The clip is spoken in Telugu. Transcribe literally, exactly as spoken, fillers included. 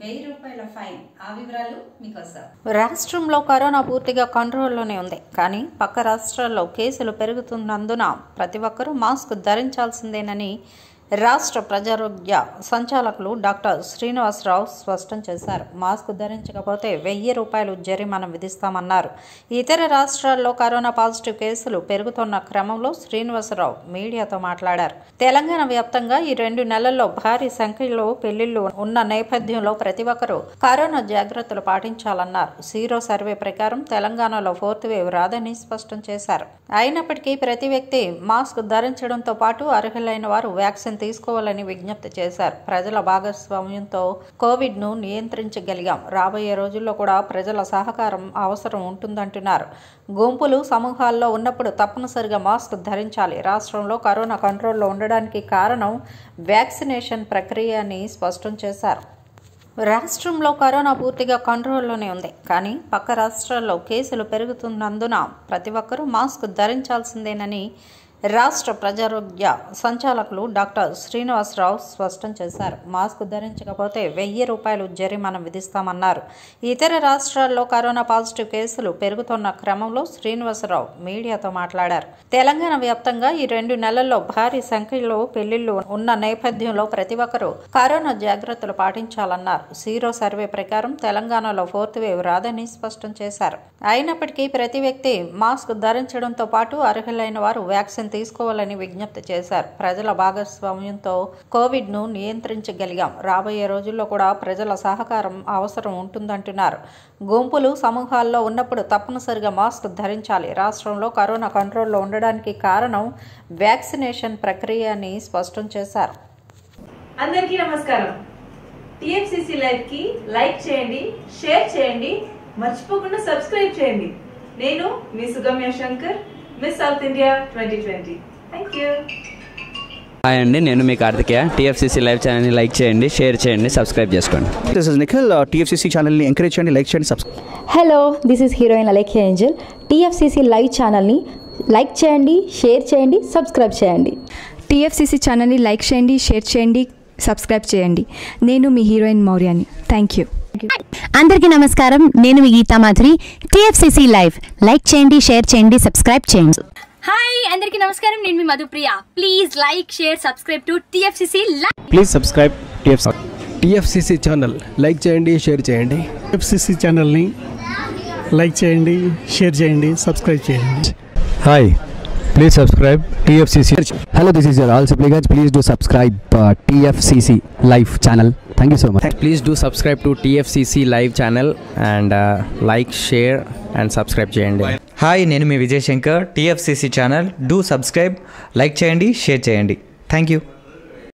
వెయ్యి రూపాయల ఫైన్. ఆ వివరాలు మీకోసం. రాష్ట్రంలో కరోనా పూర్తిగా కంట్రోల్లోనే ఉంది. కానీ పక్క రాష్ట్రాల్లో కేసులు పెరుగుతున్నందున ప్రతి ఒక్కరూ మాస్క్ ధరించాల్సిందేనని రాష్ట్ర ప్రజారోగ్య సంచాలకులు డాక్టర్ శ్రీనివాసరావు స్పష్టం చేశారు. మాస్క్ ధరించకపోతే వెయ్యి రూపాయలు జరిమానా విధిస్తామన్నారు. ఇతర రాష్ట్రాల్లో కరోనా పాజిటివ్ కేసులు పెరుగుతున్న క్రమంలో శ్రీనివాసరావు మీడియాతో మాట్లాడారు. తెలంగాణ వ్యాప్తంగా ఈ రెండు నెలల్లో భారీ సంఖ్యలో పెళ్లిళ్లు ఉన్న నేపథ్యంలో ప్రతి ఒక్కరూ కరోనా జాగ్రత్తలు పాటించాలన్నారు. సీరో సర్వే ప్రకారం తెలంగాణలో ఫోర్త్ వేవ్ రాదని స్పష్టం చేశారు. అయినప్పటికీ ప్రతి వ్యక్తి మాస్క్ ధరించడంతో పాటు అర్హులైన వారు వ్యాక్సిన్ తీసుకోవాలని విజ్ఞప్తి చేశారు. ప్రజల భాగస్వామ్యంతో కోవిడ్ ను నియంత్రించగలిగాం. రాబోయే రోజుల్లో కూడా ప్రజల సహకారం అవసరం ఉంటుందంటున్నారు. గుంపులు సమూహాల్లో ఉన్నప్పుడు తప్పనిసరిగా మాస్క్ ధరించాలి. రాష్ట్రంలో కరోనా కంట్రోల్లో ఉండడానికి కారణం వ్యాక్సినేషన్ ప్రక్రియ అని స్పష్టం చేశారు. రాష్ట్రంలో కరోనా పూర్తిగా కంట్రోల్లోనే ఉంది. కానీ పక్క రాష్ట్రాల్లో కేసులు పెరుగుతున్నందున ప్రతి ఒక్కరూ మాస్క్ ధరించాల్సిందేనని రాష్ట్ర ప్రజారోగ్య సంచాలకులు డాక్టర్ శ్రీనివాసరావు స్పష్టం చేశారు. మాస్క్ ధరించకపోతే వెయ్యి రూపాయలు జరిమానా విధిస్తామన్నారు. ఇతర రాష్ట్రాల్లో కరోనా పాజిటివ్ కేసులు పెరుగుతున్న క్రమంలో శ్రీనివాసరావు మీడియాతో మాట్లాడారు. తెలంగాణ వ్యాప్తంగా ఈ రెండు నెలల్లో భారీ సంఖ్యలో పెళ్లిళ్లు ఉన్న నేపథ్యంలో ప్రతి ఒక్కరూ కరోనా జాగ్రత్తలు పాటించాలన్నారు. సీరో సర్వే ప్రకారం తెలంగాణలో ఫోర్త్ వేవ్ రాదని స్పష్టం చేశారు. అయినప్పటికీ ప్రతి వ్యక్తి మాస్క్ ధరించడంతో పాటు అర్హులైన వారు వ్యాక్సిన్ తీసుకోవాలని విజ్ఞప్తి చేశారు. ప్రజల భాగస్వామ్యంతో కోవిడ్ ను నియంత్రించగలిగాం. రాబోయే రోజుల్లో కూడా ప్రజల సహకారం అవసరం ఉంటుందంటున్నారు. గుంపులు సమూహాల్లో ఉన్నప్పుడు తప్పనిసరిగా మాస్క్ ధరించాలి. రాష్ట్రంలో కరోనా కంట్రోల్లో ఉండడానికి కారణం వ్యాక్సినేషన్ ప్రక్రియ అని స్పష్టం చేశారు. అందరికీ నమస్కారం. టిఎఫ్సిసి లైవ్ కి లైక్ చేయండి, షేర్ చేయండి, మర్చిపోకుండా సబ్స్క్రైబ్ చేయండి. నేను మీ Sugamya Shankar, Miss South India twenty twenty. Thank you. Hi అండి, నేను మీ కార్తికేయ. టీఎఫ్సీసీ లైవ్ ఛానల్ని లైక్ చేయండి, షేర్ చేయండి, సబ్స్క్రైబ్ చేసుకోండి. This is Nikhil. టీఎఫ్సీసీ ఛానల్ని ఎంకరేజ్ చేయండి, లైక్ చేయండి, subscribe. Hello, this is heroine Alekhya Angel. TFCC live ఛానల్ని లైక్ చేయండి, షేర్ చేయండి, సబ్స్క్రైబ్ చేయండి. టీఎఫ్సీసీ ఛానల్ని లైక్ చేయండి, షేర్ చేయండి, సబ్స్క్రైబ్ చేయండి. నేను మీ హీరోయిన్ మౌర్యాని. Thank you. అందరికీ నమస్కారం. నేను మీ Geetha Madhuri. TFCC live like చేయండి, షేర్ చేయండి, సబ్స్క్రైబ్ చేయండి. హాయ్ అందరికీ నమస్కారం. నేను మీ Madhupriya. Please like, share, subscribe to TFCC live. Please subscribe TFC TFCC channel like చేయండి, షేర్ చేయండి. టీఎఫ్సీసీ ఛానల్ని లైక్ చేయండి, షేర్ చేయండి, సబ్స్క్రైబ్ చేయండి. Hi, please subscribe TFCC. Hello, this is your Rahul Sipligunj. Please do subscribe TFCC live channel. Thank you so much. Please do subscribe to T F C C live channel and uh, like, share and subscribe చేయండి. హాయ్, నేను మీ Vijay Shankar. TFCC channel do subscribe, like చేయండి, షేర్ చేయండి. Thank you.